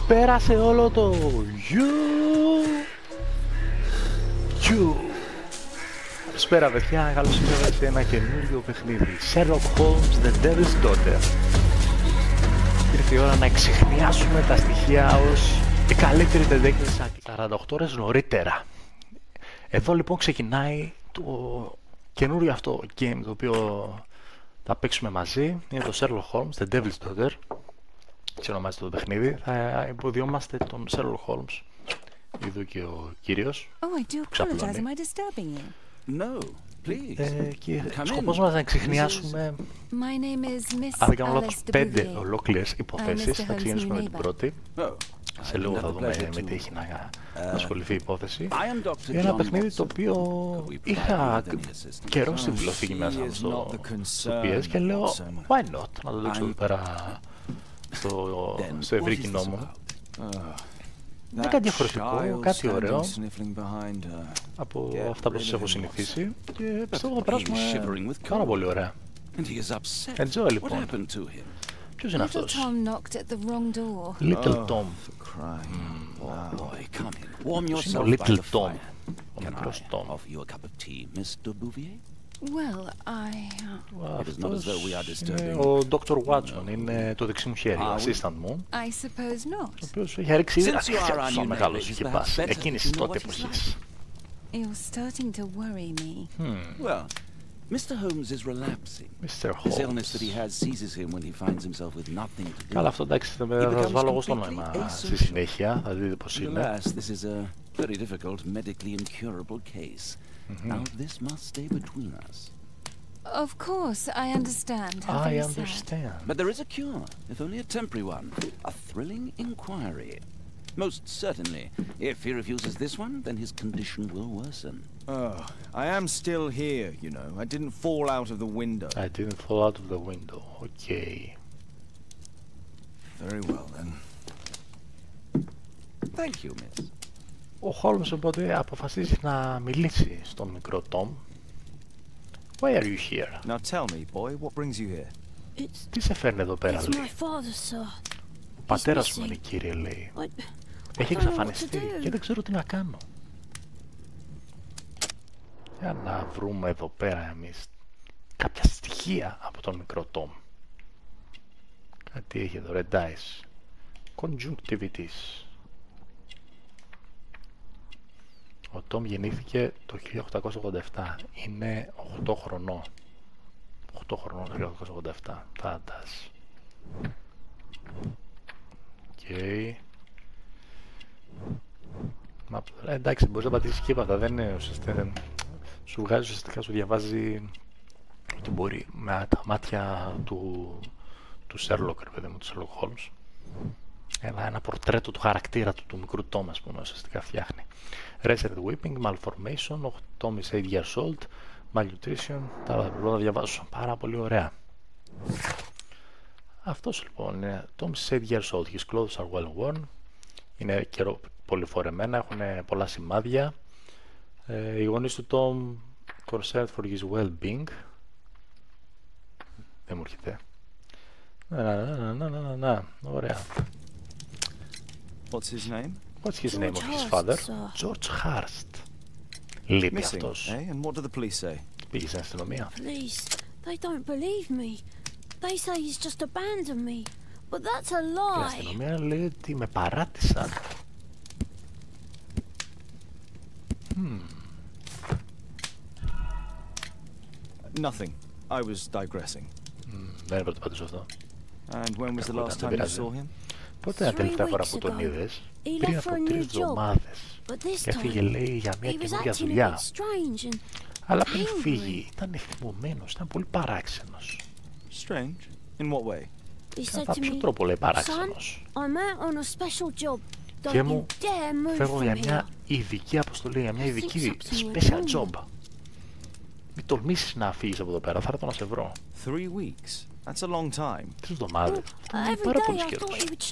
Πέρασε όλο το Καλησπέρα παιδιά, καλώς ήρθατε σε ένα καινούριο παιχνίδι Sherlock Holmes The Devil's Daughter. Ήρθε η ώρα να εξιχνιάσουμε τα στοιχεία ως η καλύτερη detective 48 ώρες νωρίτερα. Εδώ λοιπόν ξεκινάει το καινούριο αυτό game το οποίο θα παίξουμε μαζί. Είναι το Sherlock Holmes The Devil's Daughter. Έτσι ονομάζεται το παιχνίδι. Θα υποδιόμαστε τον Sherlock Holmes. Εδώ και ο κύριος. Και σκοπός μας να εξιχνιάσουμε, αν δεν κάνω λάθος, 5 ολόκληρες υποθέσεις. Θα ξεκινήσουμε με την πρώτη. Σε λίγο θα δούμε με τι έχει να ασχοληθεί η υπόθεση. Είναι ένα παιχνίδι το οποίο είχα καιρό στη βιβλιοθήκη μέσα στο PS και λέω why not, να το δείξω εδώ πέρα στο ευρύ κοινό μου. Είναι κάτι διαφορετικό, κάτι ωραίο από αυτά που σας έχω συνηθίσει και πιστεύω θα περάσουμε πάρα πολύ ωραία. Enjoy λοιπόν. Ποιος είναι αυτός? Little Tom. Ποιος είναι ο Little Tom? Ο μικρός Tom. Αυτός είναι ο Dr. Watson, είναι το δεξί μου χέρι, ο assistant μου, ο οποίος έχει ρίξει ήδη σαν μεγάλος και πας εκείνης τότε εποχής. Mr. Holmes is relapsing. Mr. Holmes. This illness that he has seizes him when he finds himself with nothing to do. Καλά, αυτό εντάξει, θα σας βάλω εγώ στο νόημα στη συνέχεια, θα δείτε πώς είναι. This is a very difficult, medically incurable case. Now this must stay between us. Of course, I understand. I understand. But there is a cure, if only a temporary one. A thrilling inquiry. Most certainly. If he refuses this one, then his condition will worsen. Oh, I am still here, you know. I didn't fall out of the window. I didn't fall out of the window. Okay. Very well, then. Thank you, miss. Ο Holmes οπότε αποφασίζει να μιλήσει στον μικρό Tom. Why are you here? Now tell me, boy, what brings you here? Τι σε φέρνει εδώ πέρα, λέει. Ο πατέρας μου είναι, κύριε, λέει. Έχει εξαφανιστεί και δεν ξέρω τι να κάνω. Για να βρούμε εδώ πέρα εμείς κάποια στοιχεία από τον μικρό Tom. Κάτι έχει εδώ, red dice. Conjunctivitis. Ο Tom γεννήθηκε το 1887. Είναι 8 χρονών. 8 χρονών το 1887. Φάντας. Okay. Εντάξει, μπορείς να πατήσεις και αυτά, δεν είναι ουσιαστικά, σου βγάζει ουσιαστικά, σου διαβάζει ότι μπορεί με τα μάτια του Sherlock, παιδί μου, του Sherlock Holmes, ένα πορτρέτο του χαρακτήρα του μικρού Tom, ας πούμε, ουσιαστικά φτιάχνει. Resident Whipping, Malformation, ο Tom is 8 years old, Malnutrition, τα μπορώ να διαβάσω πάρα πολύ ωραία. Αυτός λοιπόν είναι Tom is 8 years old, his clothes are well worn, είναι καιρό πολύ φορεμένα, έχουν πολλά σημάδια. Οι γονείς του Tom concerned for his well-being. Δεν μου έρχεται. Να, ωραία. What's his name? What's his name of his father? George Hurst. Λείπει αυτός. And what do the police say? Πήγε στην αστυνομία. Police, they don't believe me. They say he's just abandoned me. But that's a lie. Η αστυνομία λέει ότι με παράτησαν. Nothing. I was digressing. Δεν έπρεπε να πατήσω αυτό. And when was the last time you saw him? Πότε είναι η τελευταία φορά που τον είδες? Πριν από 3 εβδομάδες. Και έφυγε, λέει, για μια καινούργια δουλειά. Αλλά πριν φύγει ήταν θυμωμένος, ήταν πολύ παράξενος. Strange? In what way? Κατά ποιο τρόπο, λέει, παράξενος? Και μου φεύγω για μια ειδική αποστολή, για μια ειδική special job. Μην τολμήσεις να φύγεις από εδώ πέρα, θα έρθω να σε βρω. 3 weeks? That's a long time. 3 εβδομάδες. Αυτό είναι πάρα πολύ καιρός.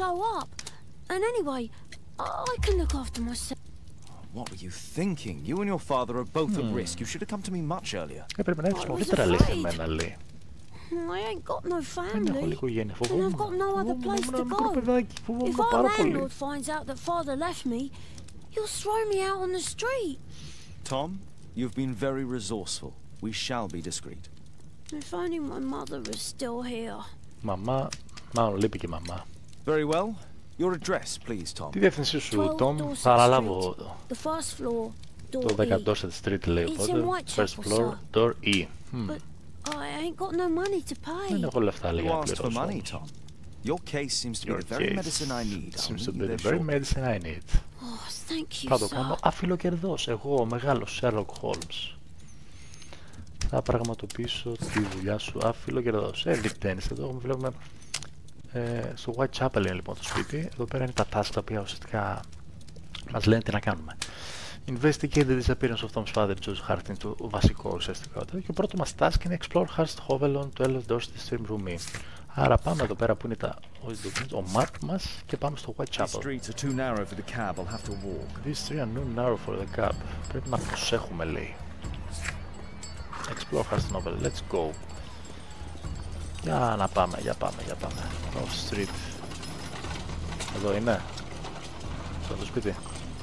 What were you thinking? You and your father are both at risk. You should have come to me much earlier. Έπρεπε να έρθεις νωρίτερα, λέει, σε μένα, λέει. I ain't got no Δεν έχω family. οικογένεια, And φοβόμαι. I've got no other place to Μικρό go. παιδάκι, φοβόμαι If our πάρα πολύ. landlord finds out that father left me, he'll throw me out on the street. Tom, you've been very resourceful. We shall be discreet. If only my mother was still here. Μαμά, μάλλον λείπει και μαμά. Very well. Your address, please, Tom. Τι διεύθυνσή σου, 12 Τόμ, Dorset θα αναλάβω The first floor, το door 10 E. Dorset Street, λέει, It's οπότε, in Whitechapel, first floor, sir. door E. But I ain't got no money to pay. Δεν έχω λεφτά, λέει, You να asked for πληρώσω. money, Tom. Your case seems to be Your the very case medicine I need. I'll seems to meet be you the there very shortly. medicine I need. Oh, thank you, Θα το sir. κάνω αφιλοκερδός, εγώ, ο μεγάλος Sherlock Holmes. Θα πραγματοποιήσω τη δουλειά σου αφιλοκερδός. Διπταίνεις εδώ, βλέπουμε στο Whitechapel είναι λοιπόν το σπίτι. Εδώ πέρα είναι τα tasks τα οποία ουσιαστικά μας λένε τι να κάνουμε. Investigate the disappearance of Tom's father, George Hart, το βασικό ουσιαστικά. Και ο πρώτο μας task είναι Explore Hurst Hovel on 12 Dorset Stream Room E. Άρα πάμε εδώ πέρα που είναι ο map μας και πάμε στο These Whitechapel. streets are too narrow for the cab. I'll have to walk. These three are too narrow for the cab. Πρέπει να προσέχουμε, λέει. Explore Hurst Novel, let's go. Για να πάμε, για πάμε. Off street. Εδώ είναι. Στο το σπίτι.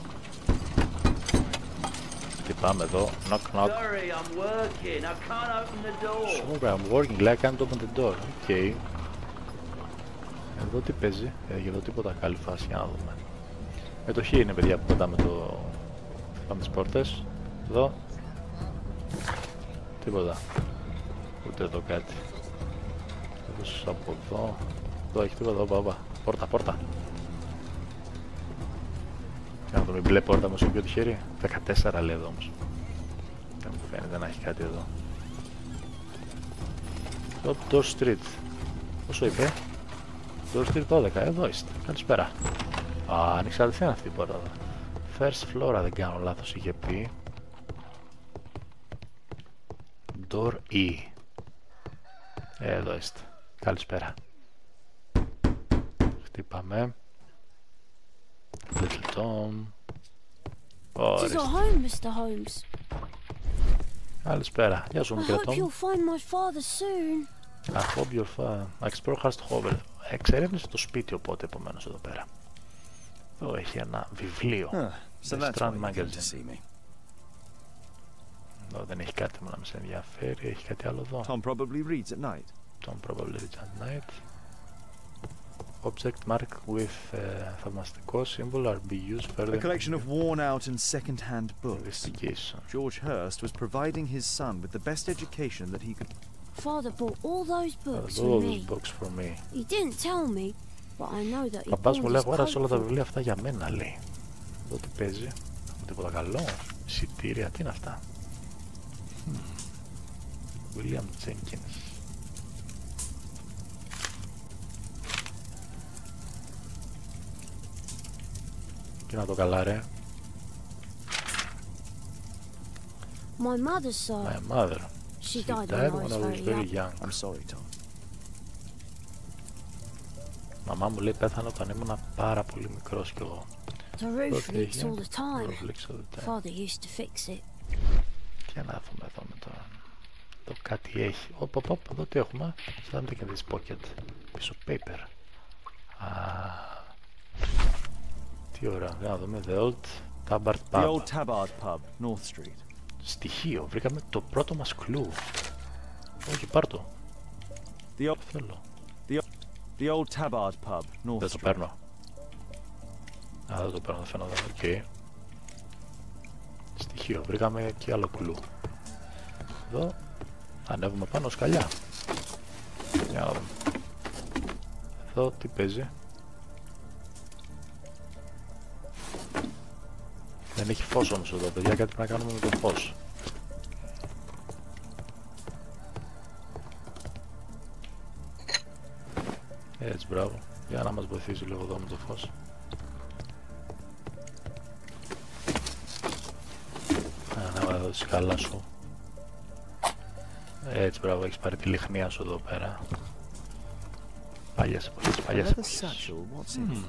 Τι πάμε εδώ. Knock knock. Sorry, I'm working. I can't open the door. Sorry, I'm working, like I can't open the door. Okay. Εδώ τι παίζει. Εδώ τίποτα καλή φάση, για να δούμε. Με το χ είναι, παιδιά, που πετάμε το... Πάμε τις πόρτες. Εδώ. Τίποτα. Ούτε εδώ κάτι. Εδώ από εδώ. Εδώ έχει τίποτα, εδώ, πόρτα, πόρτα. Για να δούμε, μπλε πόρτα με στο πιο τυχερή. 14 λέει εδώ όμως. Δεν μου φαίνεται να έχει κάτι εδώ. Το Door Street. Πόσο είπε? Door Street 12, εδώ είστε. Καλησπέρα. Α, ανεξαρτησία αυτή η πόρτα εδώ. First floor, αν δεν κάνω λάθος, είχε πει. Door E. Εδώ είστε. Καλησπέρα. Χτυπάμε. Little Tom. She's Ορίστε. at home, Mr. Holmes. Καλησπέρα. Γεια σου, I μικρέ hope Tom. you'll find my father soon. I hope you're fine. Explore Hurst Hovel. Εξερεύνησε το σπίτι, οπότε επομένως εδώ πέρα. Εδώ έχει ένα βιβλίο. So The that's Strand why you came to Magazine. see me. Εδώ δεν έχει κάτι που να μας ενδιαφέρει. Έχει κάτι άλλο εδώ. Tom probably reads at night. Tom probably reads at night. Object marked with θαυμαστικό symbol are be used further. A collection of worn-out and second-hand books. Investigation. George Hurst was providing his son with the best education that he could. Father bought all those books All for those me. books for me. He didn't tell me, but I know that he Παπάς bought μου λέει his αγόρασε όλα τα coat. βιβλία αυτά για μένα, λέει. Εδώ τι παίζει. Τίποτα καλό. Εισιτήρια, τι είναι αυτά. William Jenkins. Και να το καλά, ρε. My mother's side. My mother. She She died died when I when I was was very very young. young. I'm sorry, Tom. Μαμά μου λέει πέθανε όταν ήμουν πάρα πολύ μικρός κι εγώ. The roof Okay, leaks yeah. all the time. Roof leaks all the time. Father used to fix it. Και να δούμε εδώ με το... Εδώ κάτι έχει. Οπ, εδώ τι έχουμε. Something in this pocket. Πίσω paper. Τι ωραία. Για να δούμε. The Old Tabard The Pub. old Tabard pub, North Street. Στοιχείο. Βρήκαμε το πρώτο μας κλου. Όχι, πάρ' το. The Θέλω. The old Tabard pub, North Δεν το Street. παίρνω. Α, δεν το παίρνω. Δεν φαίνονται. Οκ. Στοιχείο. Βρήκαμε και άλλο κλου. Εδώ. Ανέβουμε πάνω σκαλιά. Για να δούμε. Εδώ τι παίζει. Δεν έχει φως όμως εδώ, παιδιά, κάτι πρέπει να κάνουμε με το φως. Έτσι, μπράβο. Για να μας βοηθήσει λίγο εδώ με το φως. Ανάβα εδώ τη σκάλα σου. Έτσι, μπράβο, έχεις πάρει τη λιχνία σου εδώ πέρα. Παλιές εποχές, παλιές Another εποχές. satchel, what's in it?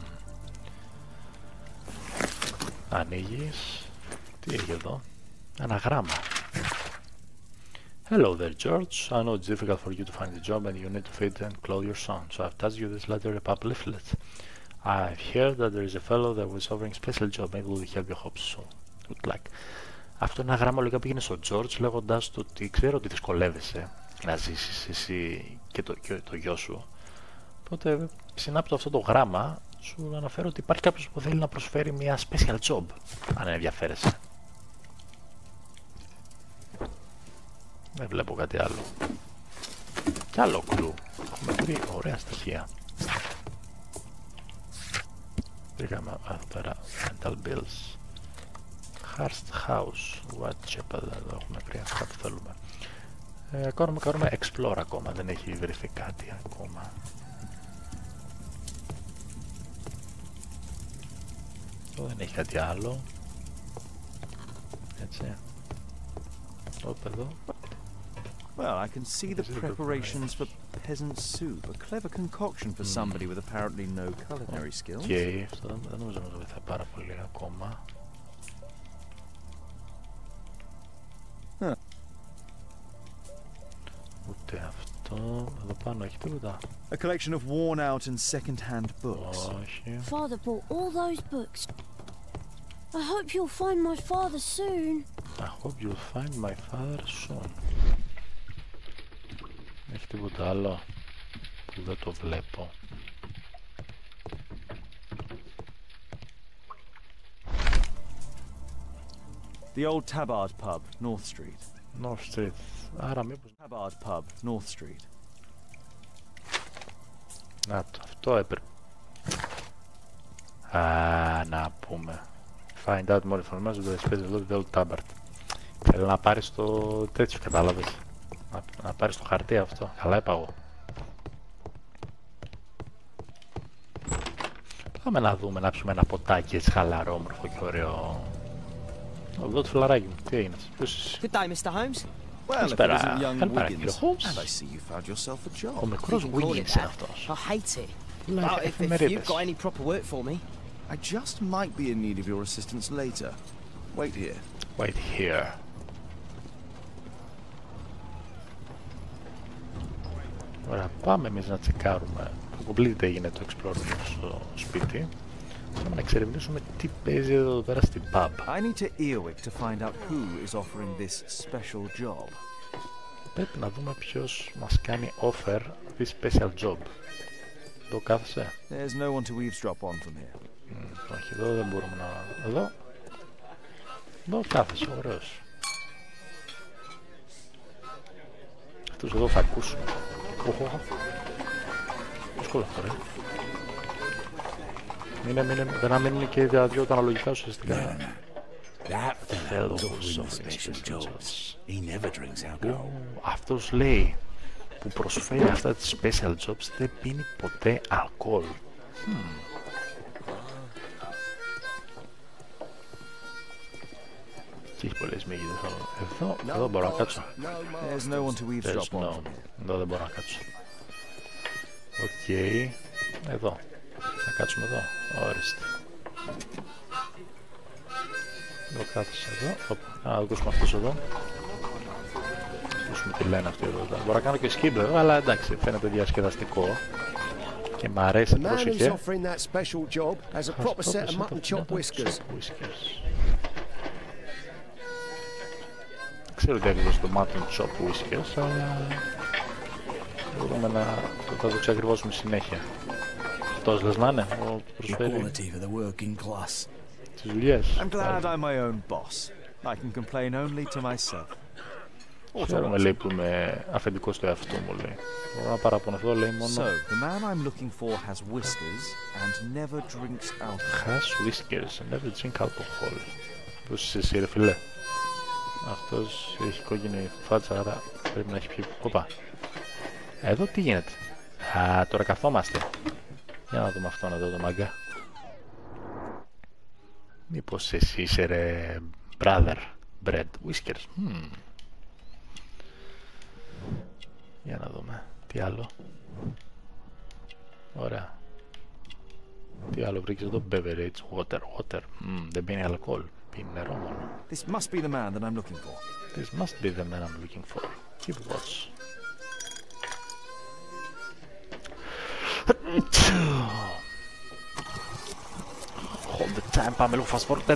Ανοίγεις. Τι έχει εδώ. Ένα γράμμα. Hello there, George. I know it's difficult for you to find a job and you need to feed and clothe your son, so I've tasked you this letter a pub leaflet. I've heard that there is a fellow that was offering special job. Maybe will help your hopes soon. Good luck. Αυτό είναι ένα γράμμα λογικά πήγαινε στον George λέγοντας του ότι ξέρω ότι δυσκολεύεσαι να ζήσεις εσύ και το γιο σου. Οπότε συνάπτω αυτό το γράμμα σου αναφέρω ότι υπάρχει κάποιος που θέλει να προσφέρει μια special job, αν ενδιαφέρεσαι. Δεν βλέπω κάτι άλλο. Κι άλλο κλου. Έχουμε βρει ωραία στοιχεία. Βρήκαμε εδώ πέρα rental bills. Hearst House. Whitechapel. Εδώ έχουμε βρει αυτά που θέλουμε. Κάνουμε explore ακόμα. Δεν έχει βρεθεί κάτι ακόμα. Εδώ δεν έχει κάτι άλλο. Έτσι. Εδώ. Well, I can see the preparations for peasant soup. A clever concoction for somebody with apparently no culinary skills. Και αυτό δεν νομίζω να το βοηθάει πάρα πολύ ακόμα. Ούτε αυτό. Εδώ πάνω έχει τίποτα. A collection of worn-out and second-hand books. Όχι. Father bought all those books. I hope you'll find my father soon. I hope you'll find my father soon. Έχει τίποτα άλλο που δεν το βλέπω. The old Tabard pub, North Street. North Street. Άρα μήπως... Tabard pub, North Street. Να το, αυτό έπρεπε. Να πούμε. Find out more information about the special of the old Tabard. Θέλω να πάρεις το τέτοιο, κατάλαβες. Να πάρεις το χαρτί αυτό. Καλά είπα εγώ. Πάμε να δούμε, να πιούμε ένα ποτάκι έτσι χαλαρό, όμορφο και ωραίο. Εδώ το φιλαράκι μου, τι έγινες, ποιος είσαι? Good day, Mr. Holmes. Well, if it Καλησπέρα, isn't young καλησπέρα Wiggins, κύριε Holmes. and I see you found yourself a job. Ο μικρός You can call it Wiggins είναι that. αυτός. I hate it. Λέει Well, if you've εφημερίδες. got any proper work for me. I just might be in need of your assistance later. Wait here. Wait here. Ωραία, πάμε εμείς να τσεκάρουμε. Completely έγινε το explore στο σπίτι. Πάμε να εξερευνήσουμε τι παίζει εδώ πέρα στην pub. I need to Earwick to find out who is offering this special job. Πρέπει να δούμε ποιος μας κάνει offer this special job. Εδώ κάθεσαι. There's no one to eavesdrop on from here. Όχι, εδώ δεν μπορούμε να... Εδώ. Εδώ κάθεσαι, ωραίος. Αυτούς εδώ θα ακούσουν. Δύσκολο αυτό, ρε. Δεν μείνουν και τα δυο τα αναλογικά ουσιαστικά. Αυτός λέει που προσφέρει αυτά τις special jobs δεν πίνει ποτέ αλκοόλ. Και έχει πολλές μύγιδες. Εδώ μπορώ να κάτσω. There's no one to eavesdrop on from here. Εδώ δεν μπορώ να κάτσω. Οκ. Εδώ. Θα κάτσουμε εδώ. Ορίστε. Εδώ κάθεσαι εδώ. Να ακούσουμε αυτούς εδώ. Ακούσουμε τι λένε αυτοί εδώ. Μπορώ να κάνω και skip εδώ, αλλά εντάξει, φαίνεται διασκεδαστικό. Και μ' αρέσει την προσοχή. Ξέρω ότι ακριβώς το mutton chop whiskers, αλλά μπορούμε να το δείξω ακριβώς με συνέχεια. Αυτός λες να είναι, ο προσφέρει τις δουλειές. I'm glad I'm my own boss. I can complain only to myself. Ξέρουμε, λέει, που είμαι αφεντικός του εαυτού μου, λέει. Μπορώ να παραπονεθώ, λέει, μόνο... So, the man I'm looking for has whiskers and never drinks alcohol. Has whiskers and never drink alcohol. Πώς είσαι εσύ, ρε φιλέ? Αυτός έχει κόκκινη φάτσα, άρα πρέπει να έχει πιει. Οπα. Εδώ τι γίνεται? Α, τώρα καθόμαστε. Για να δούμε αυτόν εδώ το μάγκα. Μήπως εσύ είσαι, ρε, brother, bread, whiskers. Για να δούμε. Τι άλλο? Ωραία. Τι άλλο βρήκες εδώ? Beverage, water. Δεν πίνει αλκοόλ. Πίνει νερό μόνο. This must be the man that I'm looking for. This must be the man I'm looking for. Keep watch. Hold the time, πάμε λίγο fast forward.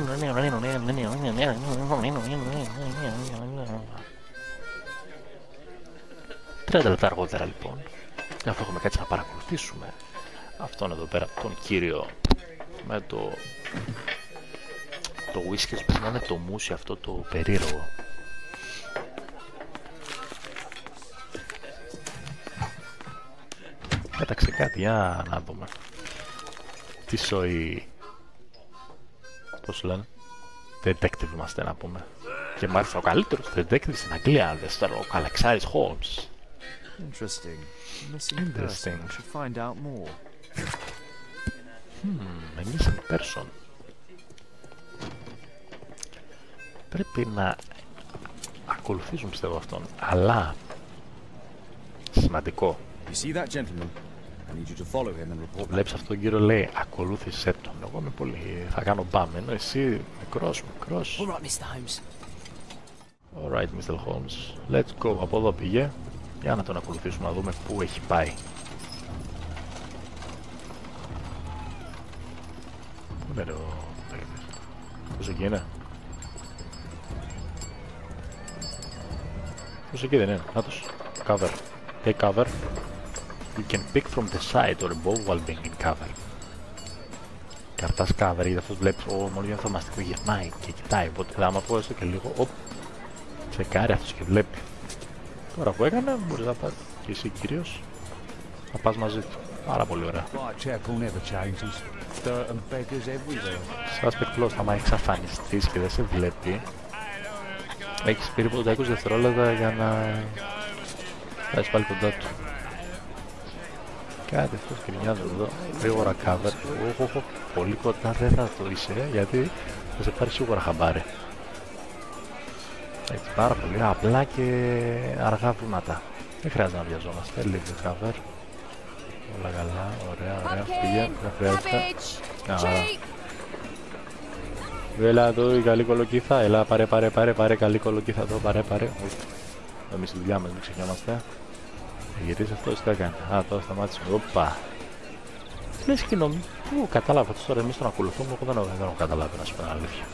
30 λεπτά αργότερα λοιπόν, αφού έχουμε κάτσει να παρακολουθήσουμε αυτόν εδώ πέρα, τον κύριο με το whisky, που είναι το μουσι αυτό το περίεργο. Πέταξε κάτι, για να δούμε. Τι σοϊ, πώς λένε, detective είμαστε να πούμε. Και μάλιστα ο καλύτερος detective στην Αγγλία, ο Αλεξάρης Holmes. Interesting. Missing person. I should find out more. A missing person. Πρέπει να ακολουθήσουν πιστεύω αυτόν, αλλά σημαντικό. You see that gentleman? I need you to follow him and report. Βλέπεις αυτόν τον κύριο, λέει ακολούθησέ τον. Εγώ είμαι πολύ, θα κάνω μπαμ, ενώ εσύ μικρός. All right, Mr. Holmes. Alright, Mr. Holmes. Let's go. Από εδώ πήγε. Για να τον ακολουθήσουμε, να δούμε πού έχει πάει. Πού είναι ο παίκτης? Πώς εκεί είναι? Πώς εκεί δεν είναι? Νάτος. Cover. Take cover. You can pick from the side or above while being in cover. Καρτάς cover, γιατί αυτός βλέπεις, μόνο για θαυμαστικό γυρνάει και κοιτάει, οπότε άμα πω έστω και λίγο, τσεκάρει αυτός και βλέπει. Τώρα που έκανε, μπορείς να πας και εσύ κυρίως να πας μαζί του. Πάρα πολύ ωραία. Suspect lost, άμα εξαφανιστείς και δεν σε βλέπει, έχεις περίπου 20 δευτερόλεπτα για να φτάσεις πάλι κοντά του. Κάτι αυτός κρινιάζει εδώ, γρήγορα cover. Πολύ κοντά δεν θα το είσαι, γιατί θα σε πάρει σίγουρα χαμπάρι. Έτσι πάρα πολύ απλά και αργά βήματα. Δεν χρειάζεται να βιαζόμαστε. Leave the cover. Όλα καλά, ωραία, πήγε, δεν χρειάζεται. Έλα εδώ η καλή κολοκύθα, έλα πάρε καλή κολοκύθα εδώ, πάρε. Εμείς στη δουλειά μας μην ξεχνιόμαστε. Γυρίζει αυτός, τι θα κάνει? Τώρα σταμάτησε. Οπα. Λες και νομίζω, κατάλαβα αυτός τώρα, εμείς τον ακολουθούμε, εγώ δεν έχω καταλάβει να σου πω αλήθεια.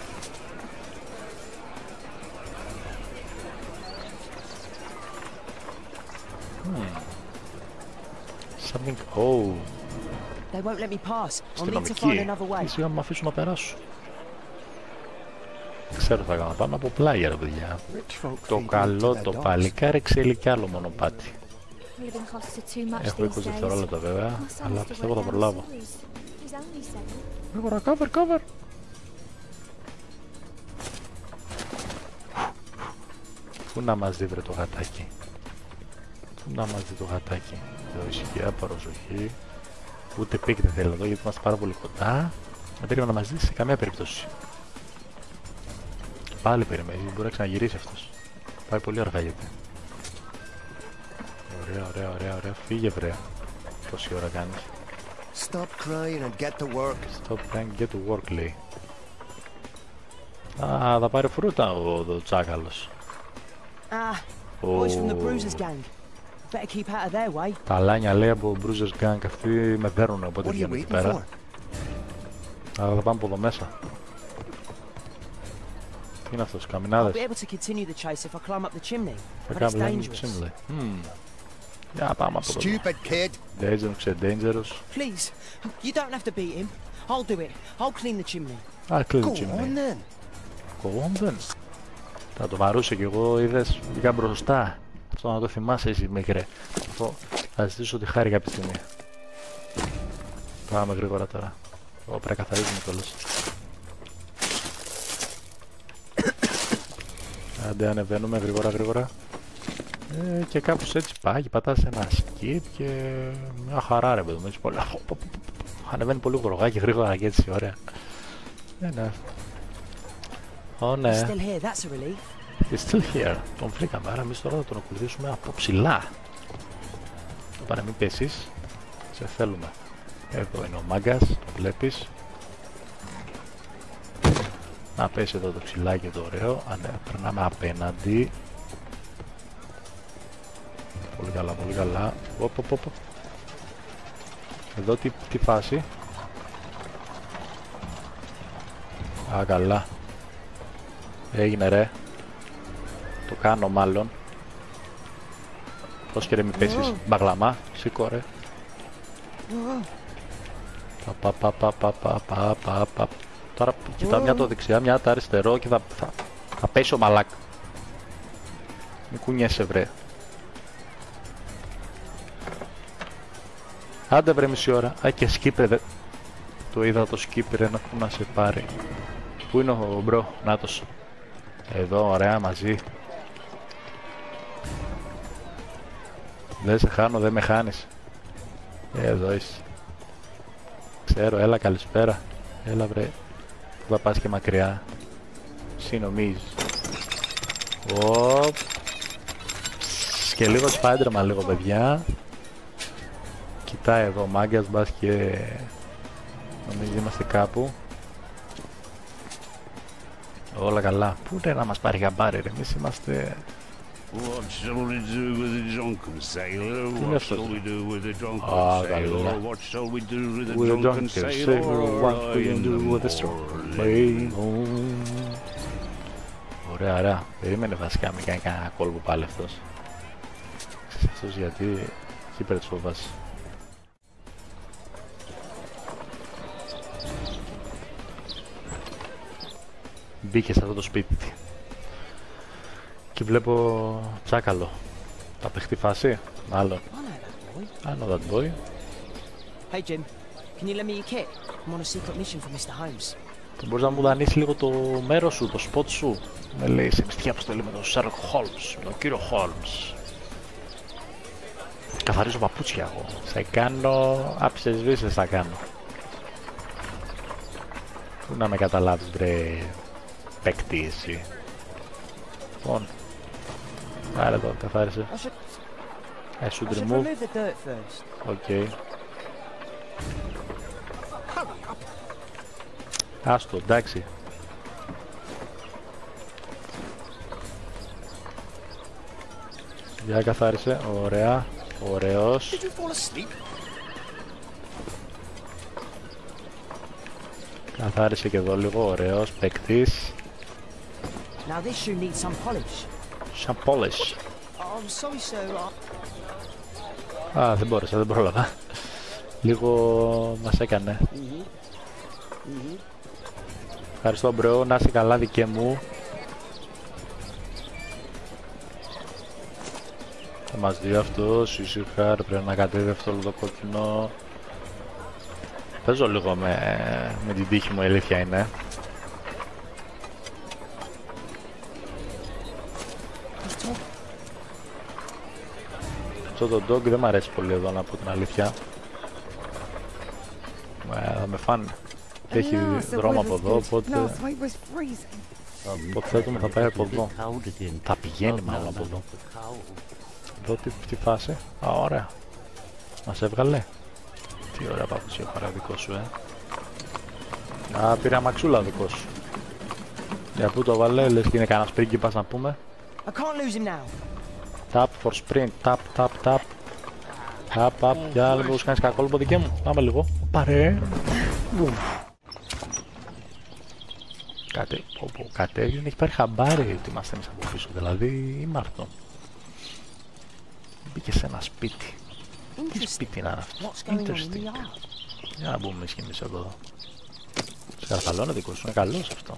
Something. Oh. They won't let me pass. I'll need to find another way. Σιγά μου αφήσουν να περάσω. Ξέρω θα κάνω. Πάμε από πλάγια ρε παιδιά. Το καλό το παλικάρι ξέρει κι άλλο μονοπάτι. Έχω 20 δευτερόλεπτα βέβαια, αλλά πιστεύω θα προλάβω. Γρήγορα, cover. Πού να μας δει βρε το γατάκι? Το γατάκι? Εδώ ησυχία, προσοχή. Ούτε πικ δεν θέλω εδώ γιατί είμαστε πάρα πολύ κοντά. Δεν περίμενα να μας δει σε καμία περίπτωση. Πάλι περιμένει, μπορεί να ξαναγυρίσει αυτός. Πάει πολύ αργά γιατί. Ωραία. Φύγε βρε. Πόση ώρα κάνεις? Stop crying and get to work, λέει. Θα πάρει φρούτα ο τσάκαλος. Boys from the Bruisers gang. Better keep out of their way. Τα λάνια λέει από Bruisers gang, αυτοί με παίρνουν οπότε βγαίνουν εκεί πέρα. Αλλά θα πάμε από εδώ μέσα. Τι είναι αυτός, καμινάδες? Θα κάνουμε το chimney. Για πάμε από εδώ. Dangerous. Please, you don't have to beat him. I'll do it. I'll clean the chimney. I'll clean the chimney. Go on then. Θα το βαρούσε κι εγώ, είδες, βγήκα μπροστά. Αυτό να το θυμάσαι εσύ μικρέ. Αυτό θα ζητήσω τη χάρη κάποια στιγμή. Πάμε γρήγορα τώρα. Πρέπει να καθαρίζουμε κιόλας. Άντε ανεβαίνουμε γρήγορα. Και κάπως έτσι πάει και πατάς ένα skip και μια χαρά ρε παιδί μου, έτσι πολύ. Ανεβαίνει πολύ γρογά και γρήγορα και έτσι, ωραία. Ναι. Ναι. He's still here. Τον βρήκαμε, άρα εμείς τώρα θα τον ακολουθήσουμε από ψηλά. Το πάνε μην πέσεις. Σε θέλουμε. Εδώ είναι ο μάγκας, το βλέπεις. Να πέσει εδώ το ψηλάκι το ωραίο. Περνάμε απέναντι. καλά, πολύ καλά. Εδώ τι φάση. Α, καλά. Έγινε ρε. Το κάνω μάλλον. Πώς και ρε μη πέσεις μπαγλαμά. Σήκω ρε. Τώρα κοιτάω μια το δεξιά, μια το αριστερό και θα πέσει ο μαλάκ. Μη κουνιέσαι βρε. Άντε βρε μισή ώρα. Α, και σκύπρε δε. Το είδα το σκύπρε να σε πάρει. Πού είναι ο μπρο, νάτος. Εδώ, ωραία, μαζί. Δεν σε χάνω, δεν με χάνεις. Εδώ είσαι. Ξέρω, έλα καλησπέρα. Έλα βρε. Θα πας και μακριά. Συνομίζεις. Και λίγο Spider-Man λίγο παιδιά. Κοιτάει εδώ ο μάγκας, μπας και νομίζω είμαστε κάπου. Όλα καλά. Πού είναι να μας πάρει γαμπάρι ρε, εμείς είμαστε... What shall we do with the drunken sailor? What shall we do with the drunken sailor? What shall we do with the drunken sailor? What shall we do with the drunken sailor? Ωραία, ωραία. Περίμενε βασικά, μην κάνει κανένα κόλπο πάλι αυτός. Αυτός γιατί έχει πέρα της φοβάσης. Μπήκε σε αυτό το σπίτι και βλέπω τσάκαλο. Θα παιχτεί φάση, μάλλον. I know that boy. Hey Jim, can you lend me your kit? I'm on a secret mission for Mr. Holmes. Μπορείς να μου δανείς λίγο το μέρος σου, το spot σου. Με λέει σε μυστική αποστολή με τον Sherlock Holmes, με τον κύριο Holmes. Καθαρίζω παπούτσια εγώ. Σε κάνω άψες βίσες θα κάνω. Πού να με καταλάβεις βρε παίκτη εσύ. Λοιπόν. Άρα εδώ καθάρισε. I should remove. Οκ. Άστο, εντάξει. Για καθάρισε, ωραία, ωραίος. Καθάρισε και εδώ λίγο, ωραίος, παίκτης. Σαν polish. Α, δεν μπόρεσα, δεν πρόλαβα. Λίγο μας έκανε. Ευχαριστώ μπρο, να είσαι καλά δικέ μου. Θα μας δει αυτός, ήσυχα, πρέπει να κατέβει αυτό όλο το κόκκινο. Παίζω λίγο με την τύχη μου, η αλήθεια είναι. Αυτό το dog δεν μ' αρέσει πολύ εδώ να πω την αλήθεια. Θα με φάνε. Έχει δρόμο από εδώ, οπότε υποθέτουμε θα πάει από εδώ. Θα πηγαίνει μάλλον από εδώ. Εδώ τι φάση. Α, ωραία. Μας έβγαλε. Τι ωραία παπούτσια παρά δικό σου, Α, πήρα μαξούλα δικό σου. Για πού το βάλε, λες και είναι κανένας πρίγκιπας να πούμε. Tap for sprint, tap. Tap, για λίγο σου κάνεις κακόλπο δικέ μου. Πάμε λίγο. Παρέ. Κάτι έγινε, έχει πάρει χαμπάρι ότι είμαστε εμείς από πίσω, δηλαδή είμαι αυτό. Μπήκε σε ένα σπίτι. Τι σπίτι είναι αυτό? Interesting. Για να μπούμε κι εμείς εδώ. Σκαρφαλώνε δικό σου, είναι καλός αυτό.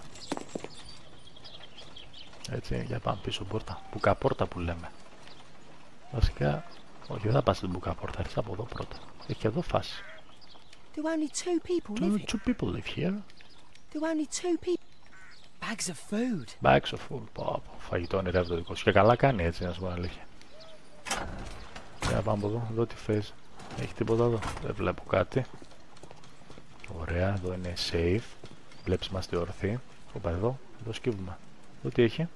Έτσι, για πάμε πίσω πόρτα. Μπουκαπόρτα που λέμε. Βασικά, όχι δεν θα πας στην μπουκαπόρτα, έρθεις από εδώ πρώτα. Έχει και εδώ φάση. Do only two people live here? Do only two people? Bags of food. Bags of food. Πω, φαγητό είναι ρεύδο δικό σου. Και καλά κάνει έτσι, να σου πω αλήθεια. Για πάμε από εδώ, εδώ τι φες. Έχει τίποτα εδώ? Δεν βλέπω κάτι. Ωραία, εδώ είναι safe. Βλέπεις είμαστε ορθοί. Οπα εδώ σκύβουμε. Εδώ τι έχει?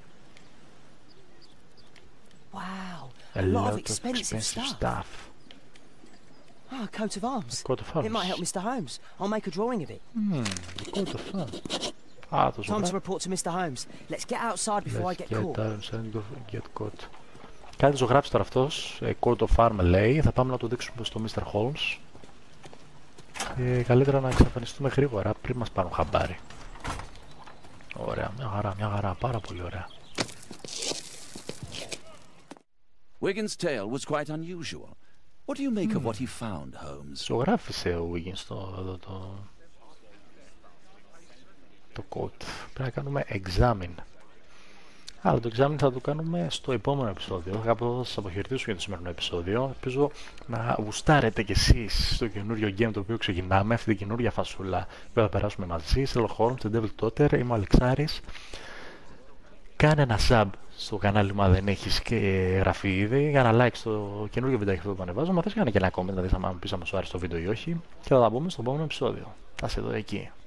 Wow, a lot of expensive stuff. Ah, a coat of arms. A coat of arms. It might help Mr. Holmes. I'll make a drawing of it. A coat of arms. Ah, time to report to Mr. Holmes. Let's get outside before I get caught. Get outside and get caught. Κάτι ζωγράφησε τώρα αυτός, Court of Arm λέει, θα πάμε να το δείξουμε στο Mr. Holmes. Καλύτερα να εξαφανιστούμε γρήγορα πριν μας πάρουν χαμπάρι. Ωραία, μια χαρά, πάρα πολύ ωραία. Wiggins' tale was quite unusual. What do you make of what he found, Holmes? Ζωγράφησε ο Wiggins το coat. Πρέπει να κάνουμε examine. Αλλά το examine θα το κάνουμε στο επόμενο επεισόδιο. Θα σας αποχαιρετήσω για το σημερινό επεισόδιο. Ελπίζω να γουστάρετε κι εσείς στο καινούριο game το οποίο ξεκινάμε, αυτή την καινούργια φασούλα που θα περάσουμε μαζί. Sherlock Holmes, The Devil's Daughter, είμαι ο Αλεξάρης. Κάνε ένα sub στο κανάλι μου αν δεν έχεις και γραφεί ήδη. Κάνε ένα like στο καινούργιο βιντεάκι αυτό που ανεβάζω. Μα θες κάνε και ένα comment να δεις αν μου πεις αν σου άρεσε το βίντεο ή όχι. Και θα τα πούμε στο επόμενο επεισόδιο. Θα σε δω εκεί.